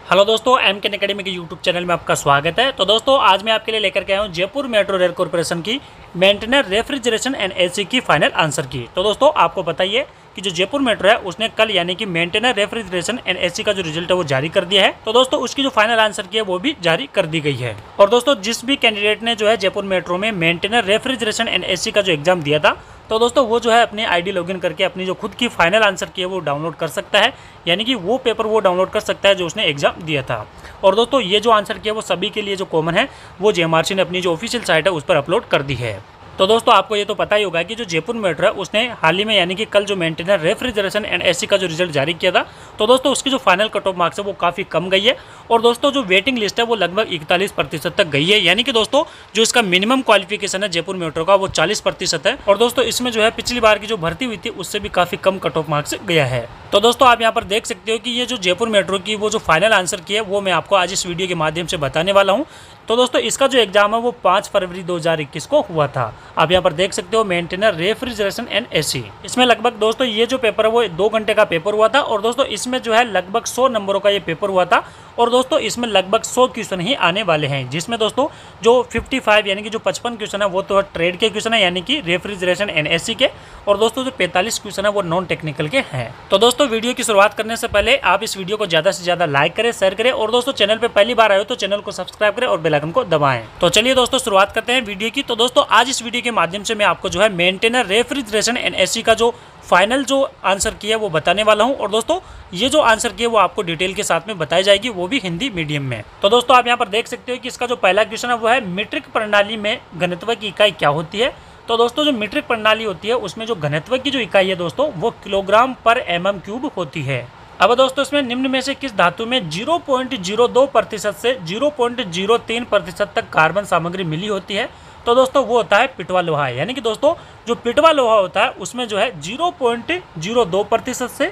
Hello दोस्तों, mknacademy के YouTube channel में आपका स्वागत है। तो दोस्तों आज मैं आपके लिए लेकर के आया हूँ जयपुर मेट्रो रेल कॉर्पोरेशन की मेंटेनर रेफ्रिजरेशन एंड एसी की फाइनल आंसर की। तो दोस्तों आपको पता ही है कि जो जयपुर मेट्रो है उसने कल यानी कि मेंटेनर रेफ्रिजरेशन एंड एसी का जो रिजल्ट है वो जारी कर दिया है। तो दोस्तों उसकी जो फाइनल आंसर की है वो भी जारी कर दी गई है। और दोस्तों जिस भी कैंडिडेट ने जो है जयपुर मेट्रो में मेंटेनर रेफ्रिजरेशन एंड एसी का जो एग्जाम दिया था, तो दोस्तों वो जो है अपने आईडी लॉगिन करके अपनी जो खुद की फाइनल आंसर की है वो डाउनलोड कर सकता है, यानी कि वो पेपर वो डाउनलोड कर सकता है जो उसने एग्जाम दिया था। और दोस्तों ये जो आंसर किया वो सभी के लिए जो कॉमन है वो जेएमआरसी ने अपनी जो ऑफिशियल साइट है उस पर अपलोड कर दी है। तो दोस्तों आपको ये तो पता ही होगा कि जो जयपुर मेट्रो है उसने हाल ही में यानी कि कल जो मेंटेनर रेफ्रिजरेशन एंड एसी का जो रिजल्ट जारी किया था, तो दोस्तों उसकी जो फाइनल कट ऑफ मार्क्स है वो काफ़ी कम गई है। और दोस्तों जो वेटिंग लिस्ट है वो लगभग 41% तक गई है, यानी कि दोस्तों जो इसका मिनिमम क्वालिफिकेशन है जयपुर मेट्रो का वो 40% है। और दोस्तों इसमें जो है पिछली बार की जो भर्ती हुई थी उससे भी काफ़ी कम कट ऑफ मार्क्स गया है। तो दोस्तों आप यहाँ पर देख सकते हो कि ये जो जयपुर मेट्रो की वो जो फाइनल आंसर की है वो मैं आपको आज इस वीडियो के माध्यम से बताने वाला हूँ। तो दोस्तों इसका जो एग्जाम है वो 5 फरवरी 2021 को हुआ था। आप यहाँ पर देख सकते हो मेंटेनर रेफ्रिजरेशन एंड एसी। इसमें लगभग दोस्तों ये जो पेपर है वो 2 घंटे का पेपर हुआ था। और दोस्तों इसमें जो है लगभग 100 नंबरों का ये पेपर हुआ था। और दोस्तों इसमें लगभग 100 क्वेश्चन ही आने वाले हैं, जिसमें दोस्तों जो 55 यानी कि जो 55 क्वेश्चन है वो तो ट्रेड के क्वेश्चन है यानी कि रेफ्रिजरेशन एंड एसी के। और दोस्तों जो 45 क्वेश्चन है वो नॉन टेक्निकल के हैं। तो दोस्तों वीडियो की शुरुआत करने से पहले आप इस वीडियो को ज़्यादा से ज़्यादा लाइक करें, शेयर करें, और दोस्तों चैनल पर पहली बार आए हो तो चैनल को सब्सक्राइब करें और बेल आइकन को दबाएं। तो चलिए दोस्तों शुरुआत करते हैं वीडियो की। तो दोस्तों आज इस वीडियो के माध्यम से मैं आपको जो है मेंटेनर रेफ्रिजरेशन एंड एसी का जो फाइनल जो आंसर किया है वो बताने वाला हूं। और दोस्तों ये जो आंसर किया वो आपको डिटेल के साथ में बताई जाएगी, वो भी हिंदी मीडियम में। तो दोस्तों आप यहां पर देख सकते हो कि इसका जो पहला क्वेश्चन है वो है मीट्रिक प्रणाली में घनत्व की इकाई क्या होती है। तो दोस्तों जो मीट्रिक प्रणाली होती है उसमें जो घनत्व की जो इकाई है दोस्तों वो किलोग्राम पर mm³ होती है। अब दोस्तों इसमें निम्न में से किस धातु में 0.02% से 0.03% तक कार्बन सामग्री मिली होती है। तो दोस्तों वो होता है पिटवा लोहा, यानी कि दोस्तों जो पिटवा लोहा होता है उसमें जो है 0.02% से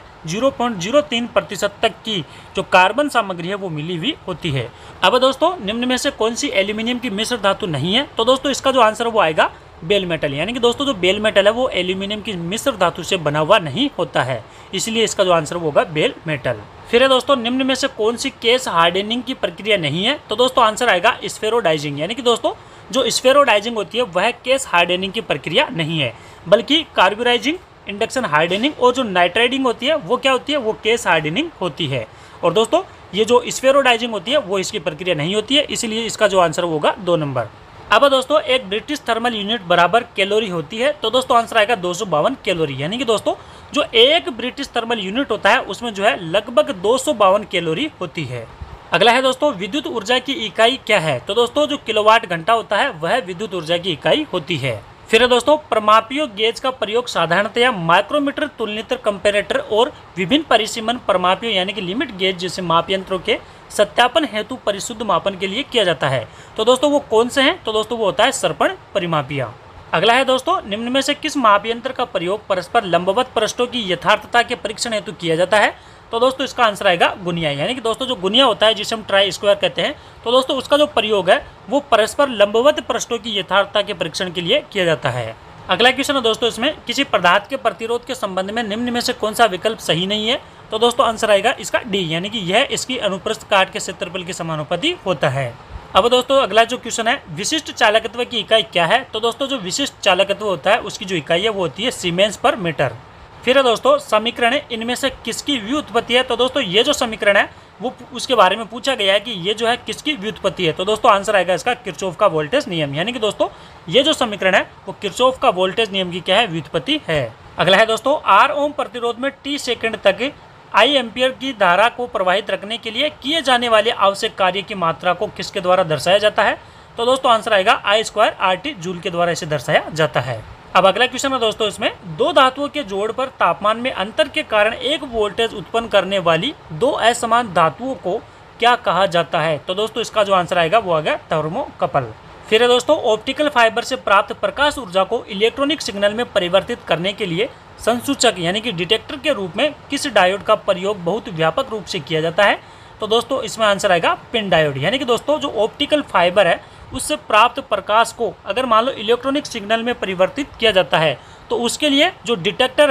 0.03% तक की जो कार्बन सामग्री है वो मिली हुई होती है। अब दोस्तों निम्न में से कौन सी एल्यूमिनियम की मिश्र धातु नहीं है। तो दोस्तों इसका जो आंसर वो आएगा बेल मेटल, यानी कि दोस्तों जो बेल मेटल है वो एल्यूमिनियम की मिश्र धातु से बना हुआ नहीं होता है, इसलिए इसका जो आंसर होगा बेल मेटल। फिर है दोस्तों निम्न में से कौन सी केस हार्डनिंग की प्रक्रिया नहीं है। तो दोस्तों आंसर आएगा स्फेरोडाइजिंग, यानी कि दोस्तों जो स्फेरोडाइजिंग होती है वह केस हार्डनिंग की प्रक्रिया नहीं है, बल्कि कार्बोराइजिंग, इंडक्शन हार्डनिंग और जो नाइट्राइडिंग होती है वो क्या होती है, वो केस हार्डनिंग होती है। और दोस्तों ये जो स्फेरोडाइजिंग होती है वो इसकी प्रक्रिया नहीं होती है, इसलिए इसका जो आंसर होगा 2 नंबर। अब दोस्तों एक ब्रिटिश थर्मल यूनिट बराबर कैलोरी होती है। तो दोस्तों आंसर आएगा 252 कैलोरी, यानी कि दोस्तों जो एक ब्रिटिश थर्मल यूनिट होता है उसमें जो है लगभग 252 कैलोरी होती है। अगला है दोस्तों विद्युत ऊर्जा की इकाई क्या है। तो दोस्तों जो किलोवाट घंटा होता है वह विद्युत ऊर्जा की इकाई होती है। फिर है दोस्तों परमापीय गेज का प्रयोग साधारणतया माइक्रोमीटर, तुलनित्र, कंपेरेटर और विभिन्न परिसीमन परमापीय यानी कि लिमिट गेज जैसे माप यंत्रों के सत्यापन हेतु परिशुद्ध मापन के लिए किया जाता है। तो दोस्तों वो कौन से हैं। तो दोस्तों वो होता है सर्पण परिमापिया। अगला है दोस्तों निम्न में से किस माप यंत्र का प्रयोग परस्पर लंबवत पृष्ठों की यथार्थता के परीक्षण हेतु किया जाता है। तो दोस्तों इसका आंसर आएगा गुनिया, यानी कि दोस्तों जो गुनिया होता है जिसे हम ट्राई स्क्वायर कहते हैं, तो दोस्तों उसका जो प्रयोग है वो परस्पर लंबवत पृष्ठों की यथार्थता के परीक्षण के लिए किया जाता है। अगला क्वेश्चन है दोस्तों इसमें किसी पदार्थ के प्रतिरोध के संबंध में निम्न में से कौन सा विकल्प सही नहीं है। तो दोस्तों आंसर आएगा इसका डी, यानी कि यह इसकी अनुप्रस्थ काट के क्षेत्रफल के समानुपाती होता है। अब दोस्तों अगला जो क्वेश्चन है विशिष्ट चालकत्व की इकाई क्या है। तो दोस्तों जो विशिष्ट चालकत्व होता है उसकी जो इकाई है वो होती है सीमेंस पर मीटर। फिर है दोस्तों समीकरण इनमें से किसकी व्युत्पत्ति है। तो दोस्तों ये जो समीकरण है वो उसके बारे में पूछा गया है कि ये जो है किसकी व्युत्पत्ति है। तो दोस्तों आंसर आएगा इसका किरचॉफ का वोल्टेज नियम, यानी कि दोस्तों ये जो समीकरण है वो किरचॉफ का वोल्टेज नियम की क्या है, व्युत्पत्ति है। अगला है दोस्तों 8 ओम प्रतिरोध में t सेकंड तक I एम्पियर की धारा को प्रवाहित रखने के लिए किए जाने वाले आवश्यक कार्य की मात्रा को किसके द्वारा दर्शाया जाता है। तो दोस्तों आंसर आएगा I² RT जूल के द्वारा इसे दर्शाया जाता है। अब अगला क्वेश्चन है दोस्तों इसमें 2 धातुओं के जोड़ पर तापमान में अंतर के कारण एक वोल्टेज उत्पन्न करने वाली 2 असमान धातुओं को क्या कहा जाता है। तो दोस्तों इसका जो आंसर आएगा वो आ गया थर्मोकपल। फिर है दोस्तों ऑप्टिकल फाइबर से प्राप्त प्रकाश ऊर्जा को इलेक्ट्रॉनिक सिग्नल में परिवर्तित करने के लिए संसूचक यानी कि डिटेक्टर के रूप में किस डायोड का प्रयोग बहुत व्यापक रूप से किया जाता है। तो दोस्तों इसमें आंसर आएगा पिन डायोड, यानी कि दोस्तों जो ऑप्टिकल फाइबर है उससे प्राप्त प्रकाश को अगर मान लो इलेक्ट्रॉनिक सिग्नल में परिवर्तित किया जाता है तो उसके लिए जो डिटेक्टर है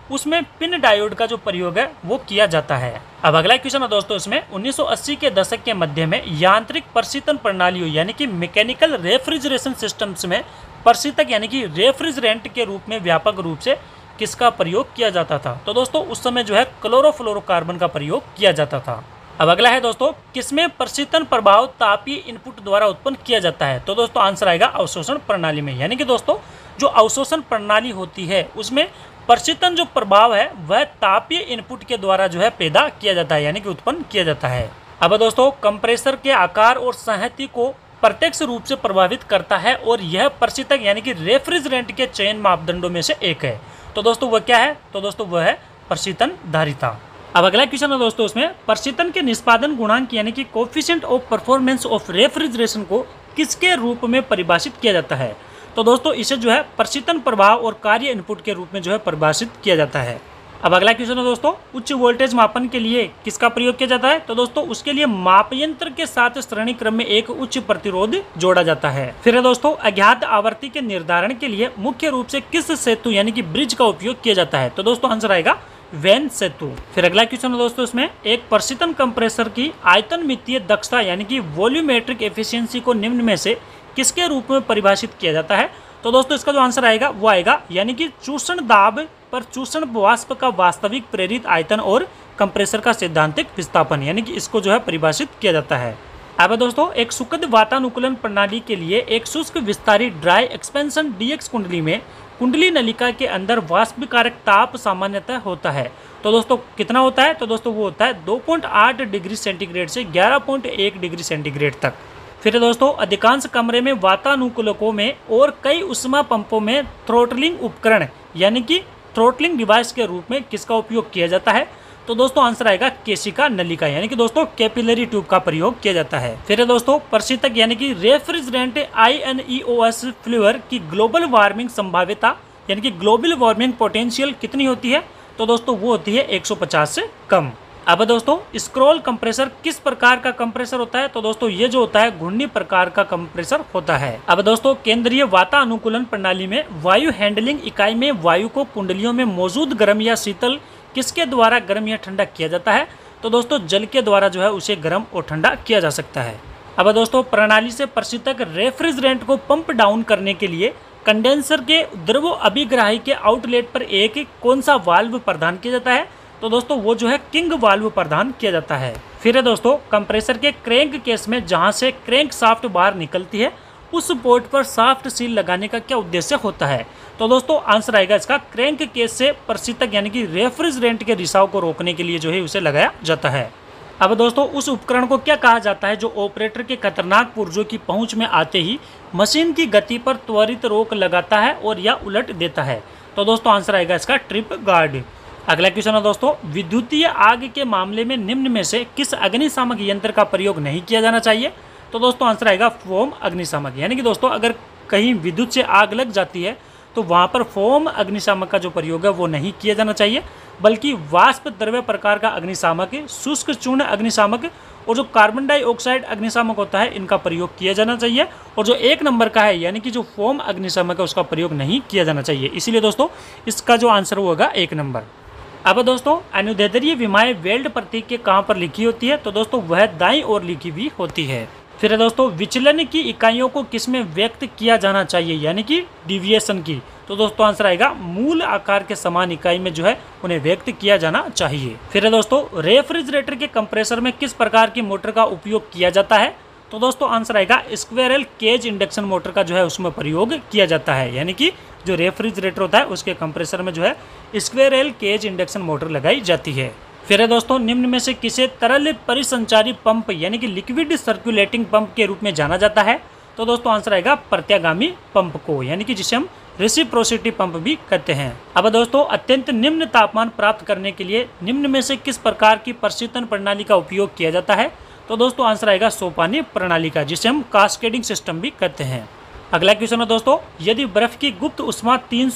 उसमें पिन डायोड का जो प्रयोग है वो किया जाता है। अब अगला क्वेश्चन है दोस्तों, इसमें 1980 के दशक के मध्य में यांत्रिक प्रशीतन प्रणालियों यानी कि मैकेनिकल रेफ्रिजरेशन सिस्टम्स में प्रशीतक यानी कि रेफ्रिजरेंट के रूप में व्यापक रूप से किसका प्रयोग किया जाता था? तो दोस्तों उस समय जो है क्लोरोफ्लोरोकार्बन का प्रयोग किया जाता था। अब अगला है दोस्तों, किसमें प्रशीतन प्रभाव तापीय इनपुट द्वारा उत्पन्न किया जाता है? तो दोस्तों आंसर आएगा अवशोषण प्रणाली में। यानी कि दोस्तों जो अवशोषण प्रणाली होती है उसमें प्रशीतन जो प्रभाव है वह तापीय इनपुट के द्वारा जो है पैदा किया जाता है, यानी कि उत्पन्न किया जाता है। अब दोस्तों कंप्रेसर के आकार और संहति को प्रत्यक्ष रूप से प्रभावित करता है और यह प्रशीतक यानी कि रेफ्रिजरेंट के चयन मापदंडों में से एक है। तो दोस्तों वह क्या है? तो दोस्तों वह है प्रशीतन धारिता। अब अगला क्वेश्चन है दोस्तों, उसमें प्रशीतन के निष्पादन गुणांक यानी कि coefficient of performance of refrigeration को किसके रूप में परिभाषित किया जाता है? तो दोस्तों इसे जो है प्रशीतन प्रभाव और कार्य इनपुट के रूप में जो है परिभाषित किया जाता है। अब अगला क्वेश्चन है दोस्तों, उच्च वोल्टेज मापन के लिए किसका प्रयोग किया जाता है? तो दोस्तों उसके लिए माप यंत्र के साथ श्रेणी क्रम में एक उच्च प्रतिरोध जोड़ा जाता है। फिर है दोस्तों, अज्ञात आवृत्ति के निर्धारण के लिए मुख्य रूप से किस सेतु यानी कि ब्रिज का उपयोग किया जाता है? तो दोस्तों आंसर आएगा वेन सेतु। फिर अगला क्वेश्चन है दोस्तों, इसमें एक प्रशीतन कंप्रेसर की आयतन मितीय दक्षता यानी कि वॉल्यूमेट्रिक एफिशिएंसी को निम्न में से किसके रूप में परिभाषित किया जाता है? तो दोस्तों इसका जो आंसर आएगा वो आएगा यानी कि चूषण दाब पर चूषण वाष्प का वास्तविक प्रेरित आयतन और कंप्रेसर का सैद्धांतिक विस्थापन, यानी कि इसको जो है परिभाषित किया जाता है। अब दोस्तों एक सुखद वातानुकूलन प्रणाली के लिए एक शुष्क विस्तारित ड्राई एक्सपेंशन डीएक्स कुंडली में कुंडली नलिका के अंदर वाष्पीकारक ताप सामान्यतः होता है। तो दोस्तों कितना होता है? तो दोस्तों वो होता है 2.8 डिग्री सेंटीग्रेड से 11.1 डिग्री सेंटीग्रेड तक। फिर दोस्तों अधिकांश कमरे में वातानुकूलकों में और कई उष्मा पंपों में थ्रोटलिंग उपकरण यानी कि थ्रोटलिंग डिवाइस के रूप में किसका उपयोग किया जाता है? तो दोस्तों आंसर आएगा केशिका नलिका यानी कि दोस्तों कैपिलरी ट्यूब का प्रयोग किया जाता है। फिर दोस्तों प्रशीतक यानी कि रेफ्रिजरेंट INEOS फ्लूअर की ग्लोबल वार्मिंग संभाव्यता यानी कि ग्लोबल वार्मिंग पोटेंशियल कितनी होती है? तो दोस्तों वो होती है 150 से कम। अब दोस्तों स्क्रॉल कंप्रेसर किस प्रकार का कंप्रेसर होता है? तो दोस्तों ये जो होता है घूर्णी प्रकार का कंप्रेसर होता है। अब दोस्तों केंद्रीय वातानुकूलन प्रणाली में वायु हैंडलिंग इकाई में वायु को कुंडलियों में मौजूद गर्म या शीतल किसके द्वारा गर्म या ठंडा किया जाता है? तो दोस्तों जल के द्वारा जो है उसे गर्म और ठंडा किया जा सकता है। अब दोस्तों प्रणाली से प्रशीतक रेफ्रिजरेंट को पंप डाउन करने के लिए कंडेंसर के द्रव अभिग्राही के आउटलेट पर एक कौन सा वाल्व प्रदान किया जाता है? तो दोस्तों वो जो है किंग वाल्व प्रदान किया जाता है। फिर है दोस्तों कंप्रेसर के क्रैंक केस में जहां से क्रैंक शाफ्ट बाहर निकलती है उस पोर्ट पर शाफ्ट सील लगाने का क्या उद्देश्य होता है? तो दोस्तों आंसर आएगा इसका क्रैंक केस से प्रशीतक यानी कि रेफ्रिजरेंट के रिसाव को रोकने के लिए जो है उसे लगाया जाता है। अब दोस्तों उस उपकरण को क्या कहा जाता है जो ऑपरेटर के खतरनाक पुर्जों की पहुंच में आते ही मशीन की गति पर त्वरित रोक लगाता है और या उलट देता है? तो दोस्तों आंसर आएगा इसका ट्रिप गार्ड। अगला क्वेश्चन है दोस्तों, विद्युतीय आग के मामले में निम्न में से किस अग्निशामक यंत्र का प्रयोग नहीं किया जाना चाहिए? तो दोस्तों आंसर आएगा फोम अग्निशामक। यानी कि दोस्तों अगर कहीं विद्युत से आग लग जाती है तो वहाँ पर फोम अग्निशामक का जो प्रयोग है वो नहीं किया जाना चाहिए, बल्कि वाष्प द्रव्य प्रकार का अग्निशामक, शुष्क चूर्ण अग्निशामक और जो कार्बन डाइऑक्साइड अग्निशामक होता है इनका प्रयोग किया जाना चाहिए। और जो 1 नंबर का है यानी कि जो फोम अग्निशामक है उसका प्रयोग नहीं किया जाना चाहिए। इसीलिए दोस्तों इसका जो आंसर होगा 1 नंबर। अब दोस्तों अनुदैर्ध्य विमाएं वेल्ड प्रतीक के कहाँ पर लिखी होती है? तो दोस्तों वह दाईं ओर लिखी हुई होती है। फिर दोस्तों विचलन की इकाइयों को किसमें व्यक्त किया जाना चाहिए यानी कि डिविएशन की? तो दोस्तों आंसर आएगा मूल आकार के समान इकाई में जो है उन्हें व्यक्त किया जाना चाहिए। फिर दोस्तों रेफ्रिजरेटर के कंप्रेसर में किस प्रकार की मोटर का उपयोग किया जाता है? तो दोस्तों आंसर आएगा स्क्वेरल केज इंडक्शन मोटर का जो है उसमें प्रयोग किया जाता है। यानी कि जो रेफ्रिजरेटर होता है उसके कंप्रेसर में जो है स्क्वेरल केज इंडक्शन मोटर लगाई जाती है। फिर है दोस्तों निम्न में से किसे तरल परिसंचारी पंप यानी कि लिक्विड सर्कुलेटिंग पंप के रूप में जाना जाता है? तो दोस्तों आंसर आएगा प्रत्यागामी पंप को, यानी कि जिसे हम रेसिप्रोसिटी पंप भी कहते हैं। अब दोस्तों अत्यंत निम्न तापमान प्राप्त करने के लिए निम्न में से किस प्रकार की प्रशीतन प्रणाली का उपयोग किया जाता है? तो दोस्तों आंसर आएगा सोपानी प्रणाली का, जिसे हम कास्केडिंग सिस्टम भी कहते हैं। अगला क्वेश्चन है दोस्तों, यदि बर्फ की गुप्त उष्मा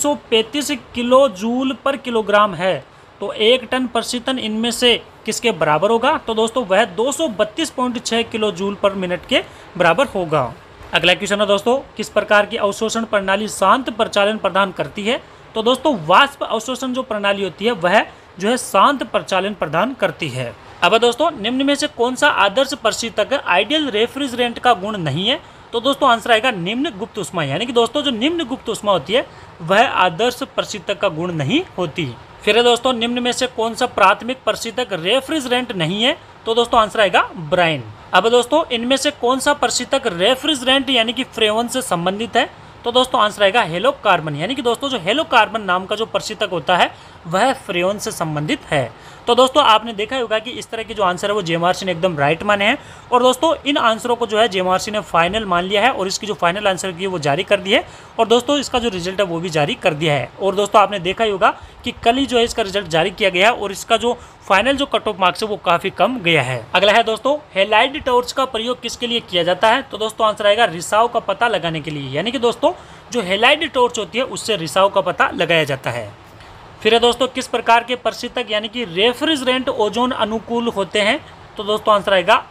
335 किलो जूल पर किलोग्राम है तो 1 टन प्रशीतन इनमें से किसके बराबर होगा? तो दोस्तों वह 232.6 किलो जूल पर मिनट के बराबर होगा। अगला क्वेश्चन है दोस्तों, किस प्रकार की अवशोषण प्रणाली शांत प्रचालन प्रदान करती है? तो दोस्तों वाष्प अवशोषण जो प्रणाली होती है वह जो है शांत प्रचालन प्रदान करती है। अब दोस्तों निम्न में से कौन सा आदर्श प्रशीतक आइडियल रेफ्रिजरेंट का गुण नहीं है? तो दोस्तों आंसर आएगा निम्न गुप्त उष्मा, यानी कि दोस्तों जो निम्न गुप्त उष्मा होती है वह आदर्श प्रशीतक का गुण नहीं होती। फिर दोस्तों निम्न में से कौन सा प्राथमिक प्रशीतक रेफ्रिजरेंट नहीं है? तो दोस्तों आंसर आएगा ब्राइन। अब दोस्तों इनमें से कौन सा प्रशीतक रेफ्रिजरेंट यानी कि फ्रेवन से संबंधित है? तो दोस्तों आंसर आएगा हेलोकार्बन, यानी कि दोस्तों जो हेलोकार्बन नाम का जो प्रशीतक होता है वह फ्रेवन से संबंधित है। तो दोस्तों आपने देखा होगा कि इस तरह के जो आंसर है वो जेएमआरसी ने एकदम राइट माने हैं, और दोस्तों इन आंसरों को जो है जेएमआरसी ने फाइनल मान लिया है और इसकी जो फाइनल आंसर की वो जारी कर दी है, और दोस्तों इसका जो रिजल्ट है वो भी जारी कर दिया है। और दोस्तों आपने देखा ही होगा कि कल ही जो है इसका रिजल्ट जारी किया गया है और इसका जो फाइनल जो कट ऑफ मार्क्स है वो काफी कम गया है। अगला है दोस्तों हेलाइड टॉर्च का प्रयोग किसके लिए किया जाता है? तो दोस्तों आंसर आएगा रिसाव का पता लगाने के लिए, यानी कि दोस्तों जो हेलाइड टॉर्च होती है उससे रिसाव का पता लगाया जाता है। फिर है दोस्तों किस प्रकार के प्रशीतक यानी कि रेफ्रिजरेंट ओजोन अनुकूल होते हैं? तो दोस्तों आंसर आएगा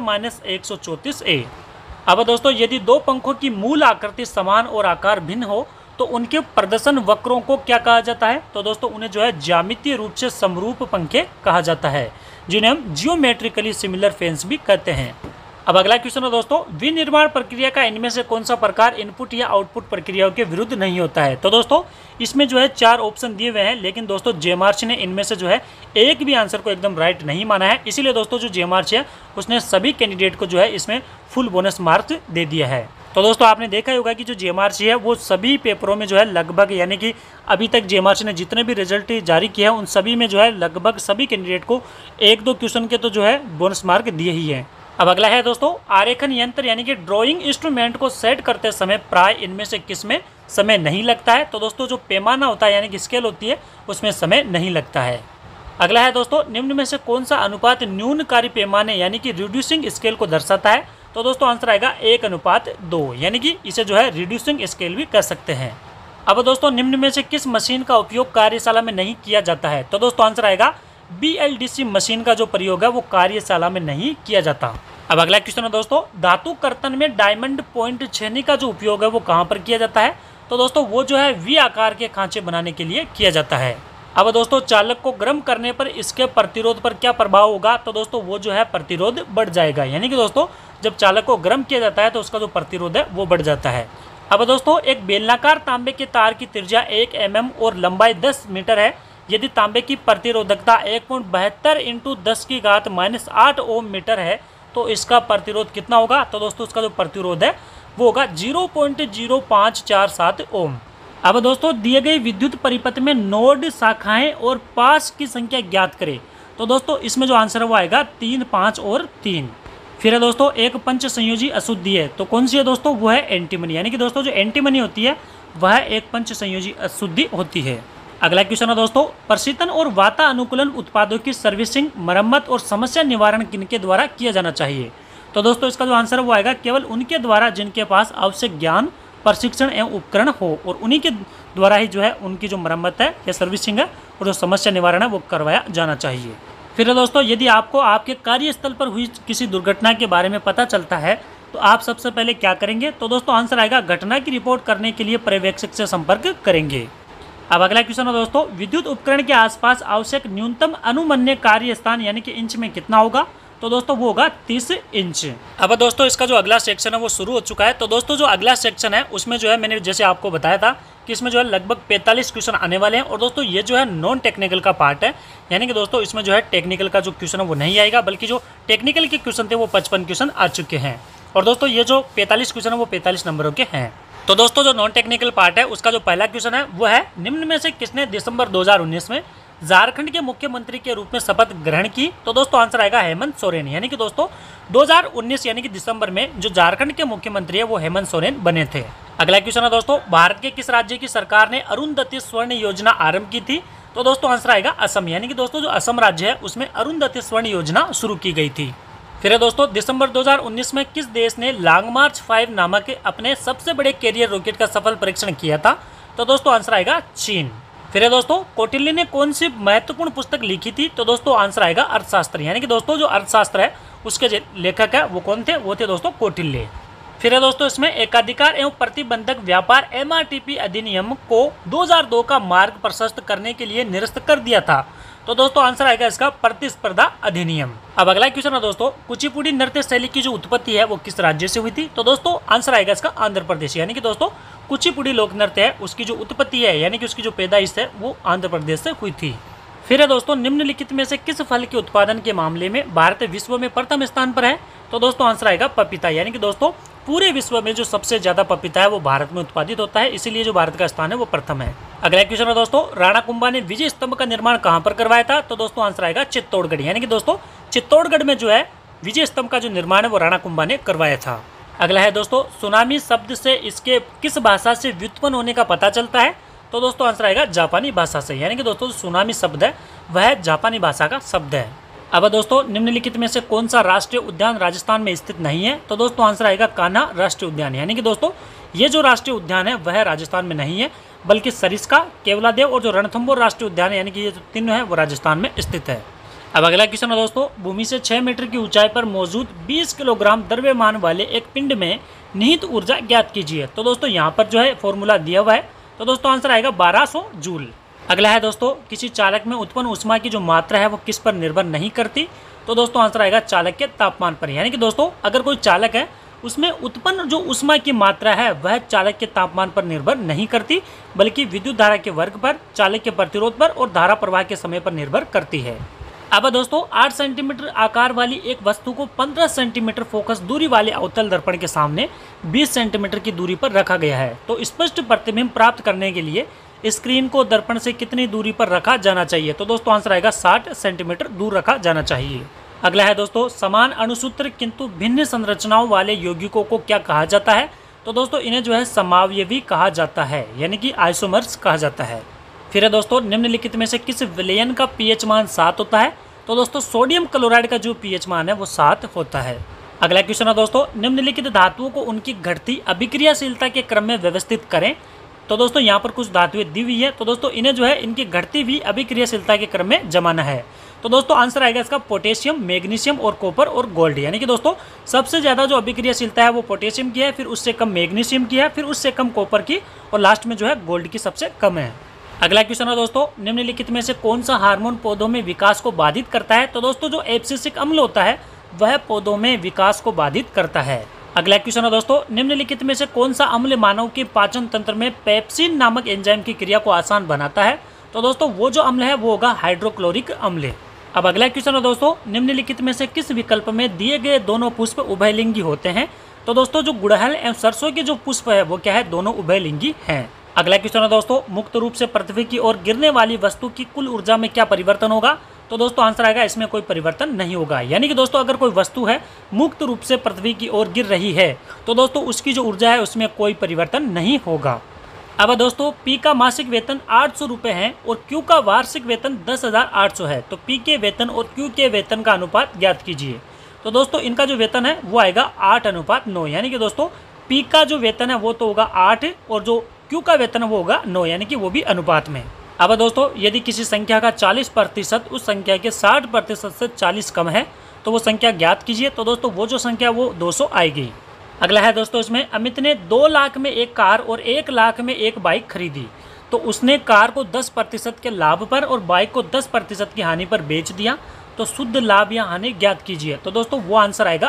R-134a। अब दोस्तों यदि दो पंखों की मूल आकृति समान और आकार भिन्न हो तो उनके प्रदर्शन वक्रों को क्या कहा जाता है? तो दोस्तों उन्हें जो है ज्यामितीय रूप से समरूप पंखे कहा जाता है, जिन्हें हम जियोमेट्रिकली सिमिलर फैंस भी कहते हैं। अब अगला क्वेश्चन है दोस्तों विनिर्माण प्रक्रिया का इनमें से कौन सा प्रकार इनपुट या आउटपुट प्रक्रियाओं के विरुद्ध नहीं होता है? तो दोस्तों इसमें जो है 4 ऑप्शन दिए हुए हैं, लेकिन दोस्तों जेएमआरसी ने इनमें से जो है एक भी आंसर को एकदम राइट नहीं माना है। इसीलिए दोस्तों जो जेएमआरसी है उसने सभी कैंडिडेट को जो है इसमें फुल बोनस मार्क्स दे दिया है। तो दोस्तों आपने देखा ही होगा कि जो जेएमआरसी है वो सभी पेपरों में जो है लगभग, यानी कि अभी तक जेएमआरसी ने जितने भी रिजल्ट जारी किया है उन सभी में जो है लगभग सभी कैंडिडेट को 1-2 क्वेश्चन के तो जो है बोनस मार्क दिए ही हैं। अब अगला है दोस्तों आरेखन यंत्र यानी कि ड्राइंग इंस्ट्रूमेंट को सेट करते समय प्राय इनमें से किसमें समय नहीं लगता है? तो दोस्तों जो पैमाना होता है यानी कि स्केल होती है उसमें समय नहीं लगता है। अगला है दोस्तों निम्न में से कौन सा अनुपात न्यूनकारी पैमाने यानी कि रिड्यूसिंग स्केल को दर्शाता है? तो दोस्तों आंसर आएगा 1:2, यानी कि इसे जो है रिड्यूसिंग स्केल भी कर सकते हैं। अब दोस्तों निम्न में से किस मशीन का उपयोग कार्यशाला में नहीं किया जाता है? तो दोस्तों आंसर आएगा BLDC मशीन का जो प्रयोग है वो कार्यशाला में नहीं किया जाता। अब अगला क्वेश्चन है दोस्तों धातु कर्तन में डायमंड पॉइंट छेनी का जो उपयोग है वो कहाँ पर किया जाता है? तो दोस्तों वो जो है V आकार के खांचे बनाने के लिए किया जाता है। अब दोस्तों चालक को गर्म करने पर इसके प्रतिरोध पर क्या प्रभाव होगा? तो दोस्तों वो जो है प्रतिरोध बढ़ जाएगा, यानी कि दोस्तों जब चालक को गर्म किया जाता है तो उसका जो प्रतिरोध है वो बढ़ जाता है। अब दोस्तों एक बेलनाकार तांबे के तार की त्रिज्या 1 mm और लंबाई 10 मीटर है। यदि तांबे की प्रतिरोधकता 1.72 × 10⁻⁸ ओम मीटर है तो इसका प्रतिरोध कितना होगा? तो दोस्तों इसका जो प्रतिरोध है वो होगा 0.0547 ओम। अब दोस्तों दिए गए विद्युत परिपथ में नोड, शाखाएं और पास की संख्या ज्ञात करें। तो दोस्तों इसमें जो आंसर है वो आएगा 3, 5 और 3। फिर है दोस्तों एक पंच संयोजी अशुद्धि है, तो कौन सी है दोस्तों? वो है एंटीमनी, यानी कि दोस्तों जो एंटीमनी होती है वह एक पंच संयोजी अशुद्धि होती है। अगला क्वेश्चन है दोस्तों प्रशीतन और वातानुकूलन उत्पादों की सर्विसिंग, मरम्मत और समस्या निवारण किनके द्वारा किया जाना चाहिए? तो दोस्तों इसका जो आंसर है वो आएगा केवल उनके द्वारा जिनके पास आवश्यक ज्ञान, प्रशिक्षण एवं उपकरण हो, और उन्हीं के द्वारा ही जो है उनकी जो मरम्मत है या सर्विसिंग है और जो समस्या निवारण है वो करवाया जाना चाहिए। फिर दोस्तों यदि आपको आपके कार्यस्थल पर हुई किसी दुर्घटना के बारे में पता चलता है तो आप सबसे पहले क्या करेंगे? तो दोस्तों आंसर आएगा घटना की रिपोर्ट करने के लिए पर्यवेक्षक से संपर्क करेंगे। अब अगला क्वेश्चन है दोस्तों विद्युत उपकरण के आसपास आवश्यक न्यूनतम अनुमन्य कार्य स्थान यानी कि इंच में कितना होगा? तो दोस्तों वो होगा 30 इंच। अब दोस्तों इसका जो अगला सेक्शन है वो शुरू हो चुका है। तो दोस्तों जो अगला सेक्शन है उसमें जो है मैंने जैसे आपको बताया था कि इसमें जो है लगभग 45 क्वेश्चन आने वाले हैं, और दोस्तों ये जो है नॉन टेक्निकल का पार्ट है, यानी कि दोस्तों इसमें जो है टेक्निकल का जो क्वेश्चन है वो नहीं आएगा, बल्कि जो टेक्निकल के क्वेश्चन थे वो 55 क्वेश्चन आ चुके हैं। और दोस्तों ये जो 45 क्वेश्चन है वो 45 नंबरों के हैं। तो दोस्तों जो नॉन टेक्निकल पार्ट है उसका जो पहला क्वेश्चन है वो है निम्न में से किसने दिसंबर 2019 में झारखंड के मुख्यमंत्री के रूप में शपथ ग्रहण की? तो दोस्तों आंसर आएगा हेमंत सोरेन, यानी कि दोस्तों 2019 यानी कि दिसंबर में जो झारखंड के मुख्यमंत्री है वो हेमंत सोरेन बने थे। अगला क्वेश्चन है दोस्तों भारत के किस राज्य की सरकार ने अरुंधति स्वर्ण योजना आरंभ की थी? तो दोस्तों आंसर आएगा असम, यानी कि दोस्तों जो असम राज्य है उसमें अरुंधति स्वर्ण योजना शुरू की गई थी। फिर है दोस्तों दिसंबर 2019 में किस देश ने लॉन्ग मार्च 5 नामक अपने सबसे बड़े कैरियर रॉकेट का सफल परीक्षण किया था? तो दोस्तों आंसर आएगा चीन। फिर है दोस्तों कौटिल्य ने कौन सी महत्वपूर्ण पुस्तक लिखी थी? तो दोस्तों आंसर आएगा अर्थशास्त्र, यानी कि दोस्तों जो अर्थशास्त्र है उसके लेखक है वो कौन थे? वो थे दोस्तों कौटिल्य। फिर है दोस्तों इसमें एकाधिकार एवं प्रतिबंधक व्यापार MRTP अधिनियम को 2002 का मार्ग प्रशस्त करने के लिए निरस्त कर दिया था। तो दोस्तों आंसर आएगा इसका प्रतिस्पर्धा अधिनियम। अब अगला क्वेश्चन है दोस्तों, कुचिपुड़ी नृत्य शैली की जो उत्पत्ति है वो किस राज्य से हुई थी? तो दोस्तों आंसर आएगा इसका आंध्र प्रदेश। यानी कि दोस्तों कुचिपुड़ी लोक नृत्य है उसकी जो उत्पत्ति है यानी कि उसकी जो पैदाइश है वो आंध्र प्रदेश से हुई थी। फिर है दोस्तों, निम्नलिखित में से किस फल के उत्पादन के मामले में भारत विश्व में प्रथम स्थान पर है? तो दोस्तों आंसर आएगा पपीता। यानी कि दोस्तों पूरे विश्व में जो सबसे ज्यादा पपीता है वो भारत में उत्पादित होता है, इसीलिए जो भारत का स्थान है वो प्रथम है। अगला क्वेश्चन है दोस्तों, राणा कुंभा ने विजय स्तंभ का निर्माण कहां पर करवाया था? तो दोस्तों आंसर आएगा चित्तौड़गढ़। यानी कि दोस्तों चित्तौड़गढ़ में जो है विजय स्तंभ का जो निर्माण है वो राणा कुंभा ने करवाया था। अगला है दोस्तों, सुनामी शब्द से इसके किस भाषा से व्युत्पन्न होने का पता चलता है? तो दोस्तों आंसर आएगा जापानी भाषा से। यानी कि दोस्तों सुनामी शब्द है वह जापानी भाषा का शब्द है। अब दोस्तों निम्नलिखित में से कौन सा राष्ट्रीय उद्यान राजस्थान में स्थित नहीं है? तो दोस्तों आंसर आएगा कान्हा राष्ट्रीय उद्यान। यानी कि दोस्तों ये जो राष्ट्रीय उद्यान है वह राजस्थान में नहीं है, बल्कि सरिस्का, केवलादेव और जो रणथंभौर राष्ट्रीय उद्यान है यानी कि ये जो तीनों है वो राजस्थान में स्थित है। अब अगला क्वेश्चन है दोस्तों, भूमि से 6 मीटर की ऊंचाई पर मौजूद 20 किलोग्राम द्रव्यमान वाले एक पिंड में निहित ऊर्जा ज्ञात कीजिए। तो दोस्तों यहाँ पर जो है फॉर्मूला दिया हुआ है, तो दोस्तों आंसर आएगा 1200 जूल। अगला है दोस्तों, किसी चालक में उत्पन्न ऊष्मा की जो मात्रा है वो किस पर निर्भर नहीं करती? तो दोस्तों आंसर आएगा चालक के तापमान पर। यानी कि दोस्तों अगर कोई चालक है उसमें उत्पन्न जो ऊष्मा की मात्रा है वह चालक के तापमान पर निर्भर नहीं करती, बल्कि विद्युत धारा के वर्ग पर, चालक के प्रतिरोध पर और धारा प्रवाह के समय पर निर्भर करती है। अब दोस्तों 8 सेंटीमीटर आकार वाली एक वस्तु को 15 सेंटीमीटर फोकस दूरी वाले अवतल दर्पण के सामने 20 सेंटीमीटर की दूरी पर रखा गया है। तो स्पष्ट प्रतिबिंब प्राप्त करने के लिए स्क्रीन को दर्पण से कितनी दूरी पर रखा जाना चाहिए? तो दोस्तों आंसर आएगा 60 सेंटीमीटर दूर रखा जाना चाहिए। अगला है दोस्तों, समान अणुसूत्र किंतु भिन्न संरचनाओं वाले यौगिकों को क्या कहा जाता है? तो दोस्तों इन्हें जो है समावयवी कहा जाता है, यानी कि आइसोमर्स कहा जाता है। फिर है दोस्तों, निम्नलिखित में से किस विलयन का पीएच मान 7 होता है? तो दोस्तों सोडियम क्लोराइड का जो पीएच मान है वो 7 होता है। अगला क्वेश्चन है दोस्तों, निम्नलिखित धातुओं को उनकी घटती अभिक्रियाशीलता के क्रम में व्यवस्थित करें। तो दोस्तों यहाँ पर कुछ धातुएं दी हुई है, तो दोस्तों इन्हें जो है इनकी घटती हुई अभिक्रियाशीलता के क्रम में जमाना है। तो दोस्तों आंसर आएगा इसका पोटेशियम, मैग्नीशियम और कॉपर और गोल्ड। यानी कि दोस्तों सबसे ज़्यादा जो अभिक्रियाशीलता है वो पोटेशियम की है, फिर उससे कम मैग्नीशियम की है, फिर उससे कम कॉपर की और लास्ट में जो है गोल्ड की सबसे कम है। अगला क्वेश्चन है दोस्तों, निम्नलिखित में से कौन सा हार्मोन पौधों में विकास को बाधित करता है? तो दोस्तों जो एब्सिसिक अम्ल होता है वह पौधों में विकास को बाधित करता है। अगला क्वेश्चन है दोस्तों, निम्नलिखित में से कौन सा अम्ल मानव के पाचन तंत्र में पेप्सिन नामक एंजाइम की क्रिया को आसान बनाता है? तो दोस्तों वो जो अम्ल है वो होगा हाइड्रोक्लोरिक अम्ल। अब अगला क्वेश्चन है दोस्तों, निम्नलिखित में से किस विकल्प में दिए गए दोनों पुष्प उभयलिंगी होते हैं? तो दोस्तों जो गुड़हल एवं सरसों के जो पुष्प है वो क्या है, दोनों उभयलिंगी हैं। अगला क्वेश्चन है दोस्तों, मुक्त रूप से पृथ्वी की ओर गिरने वाली वस्तु की कुल ऊर्जा में क्या परिवर्तन होगा? तो दोस्तों आंसर आएगा इसमें कोई परिवर्तन नहीं होगा। यानी कि दोस्तों अगर कोई वस्तु है मुक्त रूप से पृथ्वी की ओर गिर रही है तो दोस्तों उसकी जो ऊर्जा है उसमें कोई परिवर्तन नहीं होगा। अब दोस्तों पी का मासिक वेतन 800 रुपये है और क्यू का वार्षिक वेतन 10,800 है। तो पी के वेतन और क्यू के वेतन का अनुपात ज्ञात कीजिए। तो दोस्तों इनका जो वेतन है वो आएगा 8:9। यानी कि दोस्तों पी का जो वेतन है वो तो होगा 8 और जो क्यू का वेतन है वो होगा 9, यानी कि वो भी अनुपात में। अब दोस्तों यदि किसी संख्या का 40% उस संख्या के 60% से 40 कम है तो वो संख्या ज्ञात कीजिए। तो दोस्तों वो जो संख्या वो 200 आएगी। अगला है दोस्तों, इसमें अमित ने 2 लाख में एक कार और 1 लाख में एक बाइक खरीदी। तो उसने कार को 10% के लाभ पर और बाइक को 10% की हानि पर बेच दिया। तो शुद्ध लाभ या हानि ज्ञात कीजिए। तो दोस्तों वो आंसर आएगा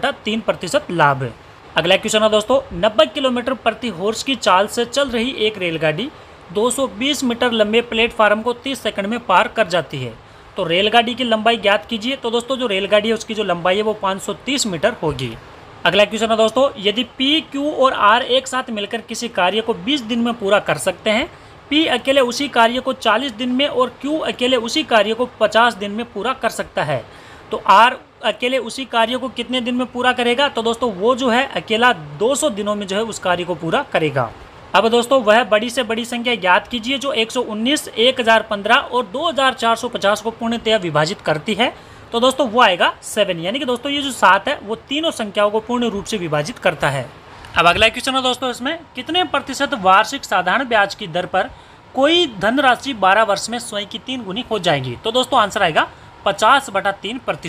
10/3% लाभ। अगला क्वेश्चन है दोस्तों, 90 किलोमीटर प्रति हॉर्स की चाल से चल रही एक रेलगाड़ी 220 मीटर लंबे प्लेटफार्म को 30 सेकंड में पार कर जाती है। तो रेलगाड़ी की लंबाई ज्ञात कीजिए। तो दोस्तों जो रेलगाड़ी है उसकी जो लंबाई है वो 530 मीटर होगी। अगला क्वेश्चन है दोस्तों, यदि पी, क्यू और आर एक साथ मिलकर किसी कार्य को 20 दिन में पूरा कर सकते हैं, पी अकेले उसी कार्य को 40 दिन में और क्यू अकेले उसी कार्य को 50 दिन में पूरा कर सकता है, तो आर अकेले उसी कार्य को कितने दिन में पूरा करेगा? तो दोस्तों वो जो है अकेला 200 दिनों में जो है उस कार्य को पूरा करेगा। अब दोस्तों वह बड़ी से बड़ी संख्या ज्ञात कीजिए जो 119, 1015 और 2450 को पूर्णतया विभाजित करती है। तो दोस्तों वो आएगा 7। यानी कि दोस्तों ये जो 7 है वो तीनों संख्याओं को पूर्ण रूप से विभाजित करता है। अब अगला क्वेश्चन है दोस्तों, इसमें कितने प्रतिशत वार्षिक साधारण ब्याज की दर पर कोई धनराशि 12 वर्ष में स्वयं की 3 गुनी हो जाएगी? तो दोस्तों आंसर आएगा 50/3%।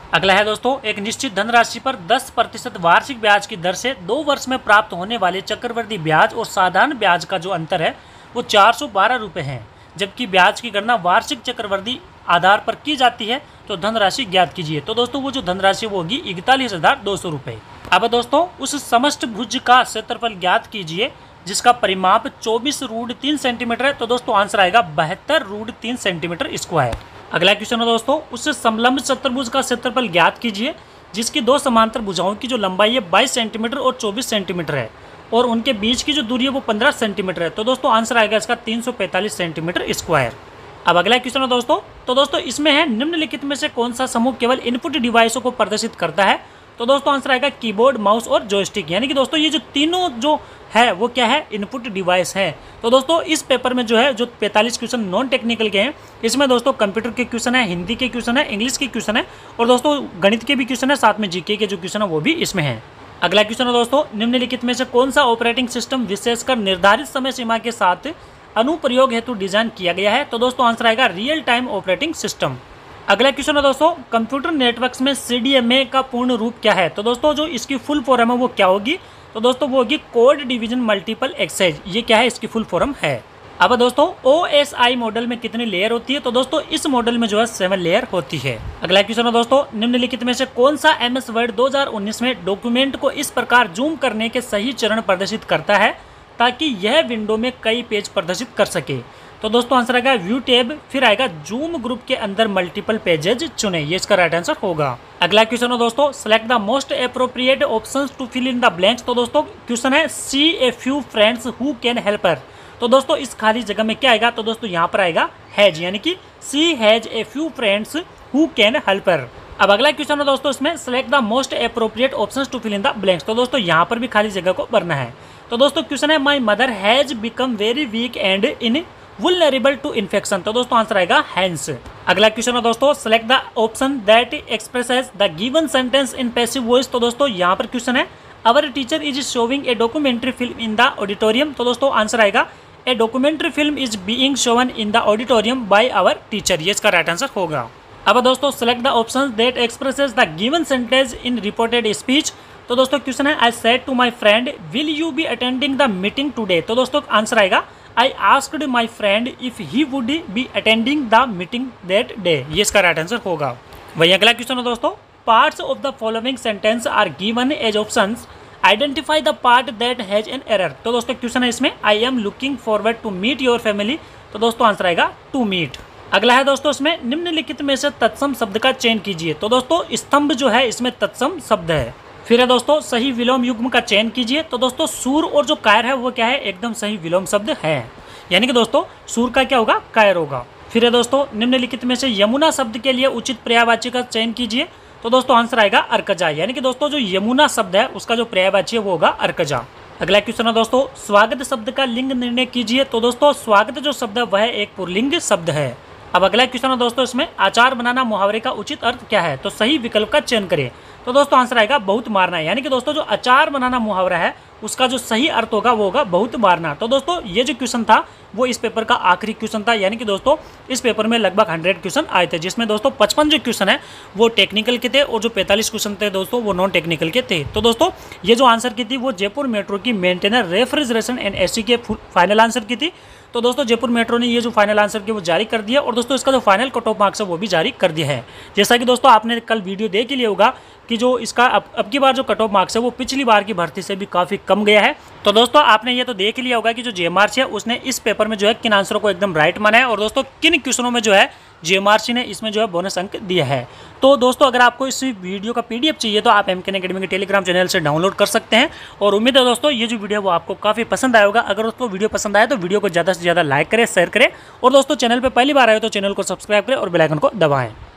अगला है दोस्तों, एक निश्चित धनराशि पर 10% वार्षिक ब्याज की दर से 2 वर्ष में प्राप्त होने वाले चक्रवृद्धि ब्याज और साधारण ब्याज का जो अंतर है वो 412 रुपये है। जबकि ब्याज की गणना वार्षिक चक्रवृद्धि आधार पर की जाती है तो धनराशि ज्ञात कीजिए। तो दोस्तों वो जो धनराशि वो होगी 41,200 रुपये। अब दोस्तों उस समष्ट भुज का क्षेत्रफल ज्ञात कीजिए जिसका परिमाप 24√3 सेंटीमीटर है। तो दोस्तों आंसर आएगा 72√3 सेंटीमीटर स्क्वायर। अगला क्वेश्चन है दोस्तों, उस समलंब चतुर्भुज का क्षेत्रफल ज्ञात कीजिए जिसकी 2 समांतर भुजाओं की जो लंबाई है 22 सेंटीमीटर और 24 सेंटीमीटर है और उनके बीच की जो दूरी है वो 15 सेंटीमीटर है। तो दोस्तों आंसर आएगा इसका 345 सेंटीमीटर स्क्वायर। अब अगला क्वेश्चन है दोस्तों, तो दोस्तों इसमें है निम्नलिखित में से कौन सा समूह केवल इनपुट डिवाइसों को प्रदर्शित करता है। तो दोस्तों आंसर आएगा कीबोर्ड, माउस और जॉयस्टिक। यानी कि दोस्तों ये जो तीनों जो है वो क्या है, इनपुट डिवाइस है। तो दोस्तों इस पेपर में जो है जो 45 क्वेश्चन नॉन टेक्निकल के हैं, इसमें दोस्तों कंप्यूटर के क्वेश्चन है, हिंदी के क्वेश्चन है, इंग्लिश के क्वेश्चन है और दोस्तों गणित के भी क्वेश्चन है, साथ में जीके के जो क्वेश्चन है वो भी इसमें है। अगला क्वेश्चन है दोस्तों, निम्नलिखित में से कौन सा ऑपरेटिंग सिस्टम विशेषकर निर्धारित समय सीमा के साथ अनुप्रयोग हेतु डिजाइन किया गया है। तो दोस्तों आंसर आएगा रियल टाइम ऑपरेटिंग सिस्टम। अगला क्वेश्चन है दोस्तों, कंप्यूटर नेटवर्क्स में CDMA का पूर्ण रूप क्या है। तो दोस्तों जो इसकी फुल फॉर्म है वो क्या होगी। तो दोस्तों वो होगी कोड डिवीजन मल्टीपल एक्सेस। ये क्या है, इसकी फुल फॉर्म है। अब दोस्तों OSI मॉडल में कितनी लेयर होती है। तो दोस्तों इस मॉडल में जो है 7 लेयर होती है। अगला क्वेश्चन है दोस्तों, निम्नलिखित में से कौन सा MS वर्ड 2019 में डॉक्यूमेंट को इस प्रकार जूम करने के सही चरण प्रदर्शित करता है ताकि यह विंडो में कई पेज प्रदर्शित कर सके। तो दोस्तों आंसर आएगा व्यू टैब, फिर आएगा जूम ग्रुप के अंदर मल्टीपल पेजेज चुने। ये इसका राइट आंसर होगा। अगला क्वेश्चन है दोस्तों, select the most appropriate options to fill in the blanks. तो दोस्तों क्वेश्चन है she a few friends who can help her. तो दोस्तों इस खाली जगह में क्या आएगा। तो दोस्तों यहाँ पर आएगा हैज, यानी कि she has a few friends who can help her. अब अगला क्वेश्चन है दोस्तों, इसमें select the most appropriate options to fill in the blanks. तो दोस्तों यहाँ पर भी खाली जगह को भरना है। तो दोस्तों क्वेश्चन है my mother has become very weak and in vulnerable to infection. तो दोस्तों आंसर आएगा हैंस। अगला क्वेश्चन है दोस्तों, select the option that expresses the given sentence in passive voice. तो दोस्तों यहाँ पर क्वेश्चन है our teacher is showing a documentary film in the auditorium. तो दोस्तों आंसर आएगा a documentary film is being shown in the auditorium by our teacher. ये इसका राइट आंसर होगा। अब दोस्तों select the option that expresses the given sentence in reported speech. तो दोस्तों क्वेश्चन है I said to my friend will you be attending the meeting today. तो दोस्तों आंसर आएगा I asked my friend if he would be attending the meeting that day. ये इसका right answer होगा। वही अगला क्वेश्चन है दोस्तों, parts of the following sentence are given as options, identify the part that has an error. तो दोस्तों question है इसमें I am looking forward to meet your family. तो दोस्तों आंसर आएगा टू मीट। अगला है दोस्तों, इसमें निम्नलिखित में से तत्सम शब्द का चयन कीजिए। तो दोस्तों स्तंभ जो है इसमें तत्सम शब्द है। फिर है दोस्तों सही विलोम युग्म का चयन कीजिए। तो दोस्तों सूर और जो कायर है वो क्या है, एकदम सही विलोम शब्द है, यानी कि दोस्तों सूर का क्या होगा, कायर होगा। फिर है दोस्तों निम्नलिखित में से यमुना शब्द के लिए उचित पर्यायवाची का चयन कीजिए। तो दोस्तों आंसर आएगा अर्कजा, यानी कि दोस्तों जो यमुना शब्द है उसका जो पर्यायवाची है वो होगा अर्कजा। अगला क्वेश्चन है दोस्तों, स्वागत शब्द का लिंग निर्णय कीजिए। तो दोस्तों स्वागत जो शब्द है वह एक पुल्लिंग शब्द है। अब अगला क्वेश्चन है दोस्तों, इसमें अचार बनाना मुहावरे का उचित अर्थ क्या है। तो सही विकल्प का चयन करें। तो दोस्तों आंसर आएगा बहुत मारना, यानी कि दोस्तों जो अचार बनाना मुहावरा है उसका जो सही अर्थ होगा वो होगा बहुत मारना। तो दोस्तों ये जो क्वेश्चन था वो इस पेपर का आखिरी क्वेश्चन था, यानी कि दोस्तों इस पेपर में लगभग 100 क्वेश्चन आए थे, जिसमें दोस्तों 55 जो क्वेश्चन है वो टेक्निकल के थे और जो 45 क्वेश्चन थे दोस्तों वो नॉन टेक्निकल के थे। तो दोस्तों ये जो आंसर की थी वो जयपुर मेट्रो की मेंटेनर रेफ्रिजरेशन एंड एसी के फाइनल आंसर की थी। तो दोस्तों जयपुर मेट्रो ने ये जो फाइनल आंसर की वो जारी कर दिया और दोस्तों इसका जो फाइनल कट ऑफ मार्क्स है वो भी जारी कर दिया है। जैसा कि दोस्तों आपने कल वीडियो देख ही लिया होगा कि जो इसका अब की बार जो कट ऑफ मार्क्स है वो पिछली बार की भर्ती से भी काफ़ी कम गया है। तो दोस्तों आपने ये तो देख ही लिया होगा कि जो जेएमआरसी है उसने इस पेपर में जो है किन आंसरों को एकदम राइट माना है और दोस्तों किन क्वेश्चनों में जो है जेएमआरसी ने इसमें जो है बोनस अंक दिया है। तो दोस्तों अगर आपको इस वीडियो का पीडीएफ चाहिए तो आप mknacademy के टेलीग्राम चैनल से डाउनलोड कर सकते हैं। और उम्मीद है दोस्तों ये जो वीडियो है वो आपको काफ़ी पसंद आया होगा। अगर दोस्तों वीडियो पसंद आए तो वीडियो को ज़्यादा से ज़्यादा लाइक करें, शेयर करें और दोस्तों चैनल पर पहली बार आए तो चैनल को सब्सक्राइब करें और बेल आइकन को दबाएं।